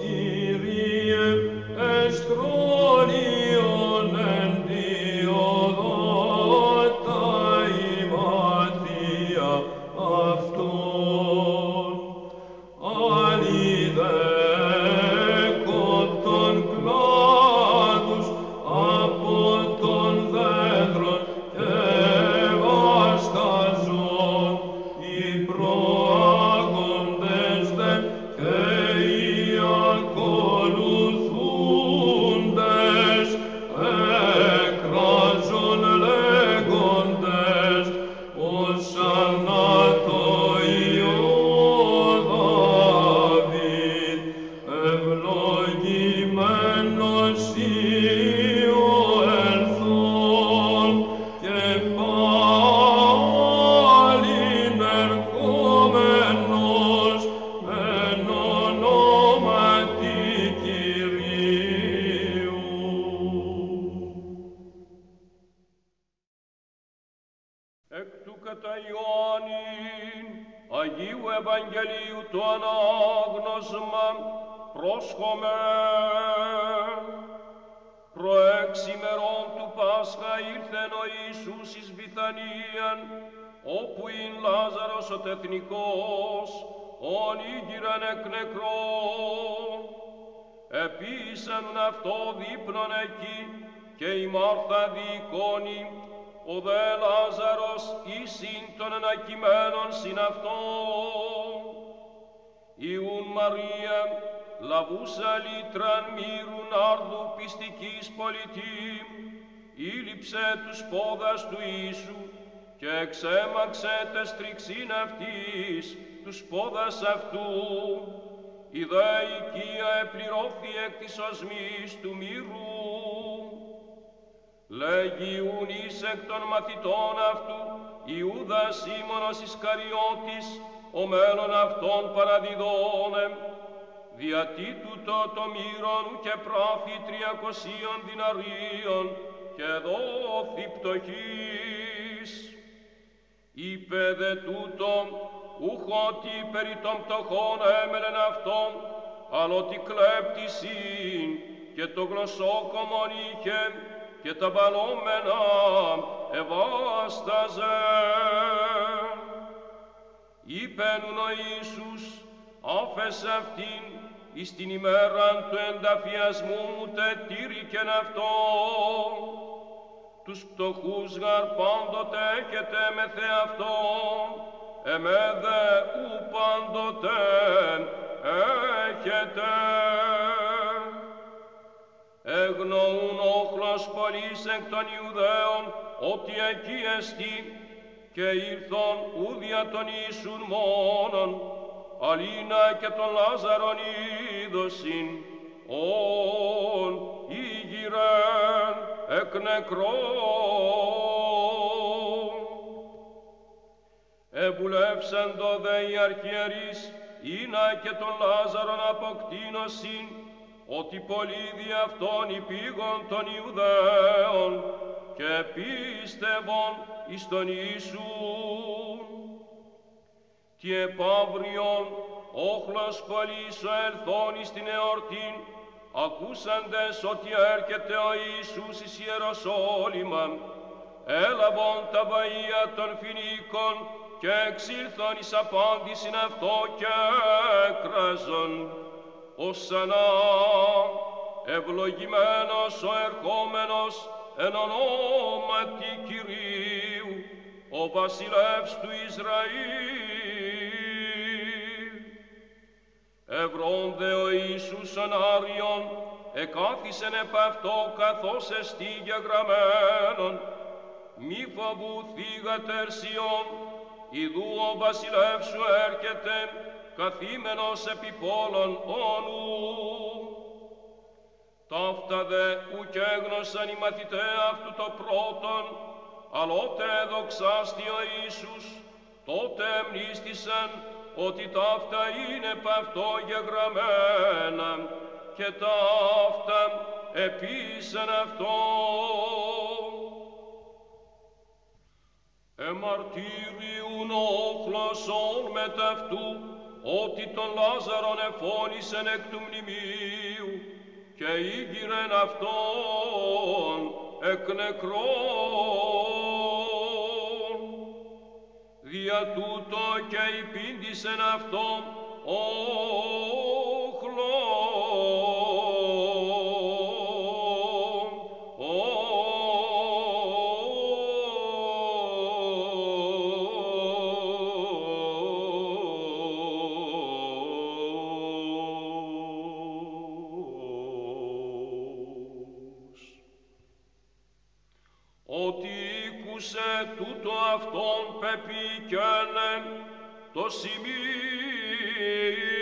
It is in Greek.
Kyrie, estronion en Diodota imatia αυτόν. Αλιδέ κόπτων κλάδους από των δέντρων και βασταζών, οι προάγοντες δε και οι ακολουθούντες εκράζων λέγοντες οσανά το Υιό Δαβίδ, ευλογημένος ή ο ελθόν και πάλιν ερχόμενος εν ονόματι Κυρίου. Εκ του κατά Ιωάννην Αγίου Ευαγγελίου το ανάγνωσμα πρόσχομαι. Προέξιμερον του Πάσχα ήλθεν ο Ιησούς εις Βηθανίαν, όπου ειν Λάζαρος ο τεθνικός, ον ήγηραν εκ νεκρών. Επίσαν αυτό δείπνον εκεί, και η Μάρθα διεικόνη, ο δε Λάζαρος ήσυν των ανακειμένων συν αυτόν. Ιουν Μαρία, λαβούσα λίτραν μύρου νάρδου πιστικής πολιτείμ, ήλυψε τους πόδας του Ιησού και εξέμαξε τες τριξήν αυτής τους πόδας αυτού. Η δε οικία επληρώθη εκ της οσμής του μύρου. Λέγει ουν εις εκ των μαθητών αυτού Ιούδας Σίμωνος Ισκαριώτης, ο μέλλον αυτόν παραδιδώνε, διατί τούτο το μύρον και πράφη 300 διναρίων και δόθη πτωχής. Είπε δε τούτο, ούχ ότι περί των πτωχών έμελεν αυτόν, αλλά ότι κλέπτης ειν και το γλωσσόκομον είχε και τα βαλόμενα εβάσταζε. Είπεν ουν ο Ιησούς, άφες αυτήν εις την ημέραν του ενταφιασμού μου τετήρηκεν αυτό. Τους πτωχούς γαρ πάντοτε έχετε με θεαυτόν, εμέ δε ου πάντοτε έχετε. Εγνοούν όχλος πολλής εκ των Ιουδαίων ότι εκεί εστί, και ήλθον ούδια τον Ιησούν μόνον, αλίνα και τον Λάζαρον είδωσιν, ον ήγηρεν εκ νεκρών. Εβουλεύσαντο δε οι αρχιερείς, ήνα και τον Λάζαρον αποκτήνωσιν, ότι πολλοί δι' αυτόν υπήγον των Ιουδαίων και πίστευον εις τον Ιησούν. Τι επαύριον όχλος πολλής ο ελθόν εις την εορτήν, ακούσαντες ότι έρχεται ο Ιησούς εις Ιεροσόλυμα, έλαβον τα βαΐα των Φινίκων και εξήλθον εις απάντησιν αυτό και έκραζον, οσανά ευλογημένος ο ερχόμενος εν ονόματι Κυρίου, ο βασιλεύς του Ισραήλ. Ευρών δε ο Ιησούς ον Άριον, εκάθισεν επ' αυτό καθώς εστί γεγραμμένον, μη φοβουθήγατερ Σιών, ιδού ο βασιλεύς σου έρχεται, καθήμενος επί πόλων όνου. Ταύτα δε ουκ έγνωσαν οι μαθηταί αυτού το πρώτον, αλλότε δοξάστη ο Ιησούς, τότε εμνίστησαν ότι ταύτα είναι επ' αυτό γεγραμμένα και ταύτα επίσαν αυτό. Εμαρτύριουν όχλος όν μετ' αυτού, ότι τον Λάζαρον εφώνησεν εκ του μνημείου και ήγηρεν αυτόν εκ νεκρών. Δια τούτο και υπήντησεν αυτόν ότι ήκουσε τούτο αυτόν πεποιηκένε το σημείο